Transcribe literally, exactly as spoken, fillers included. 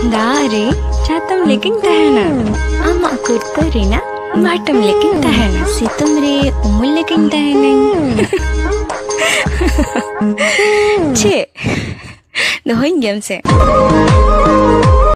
Dari catam leking tahena. Ama kurta rina batam leking tahena. Situm re umul leking taheneng. Che, dohoin game se.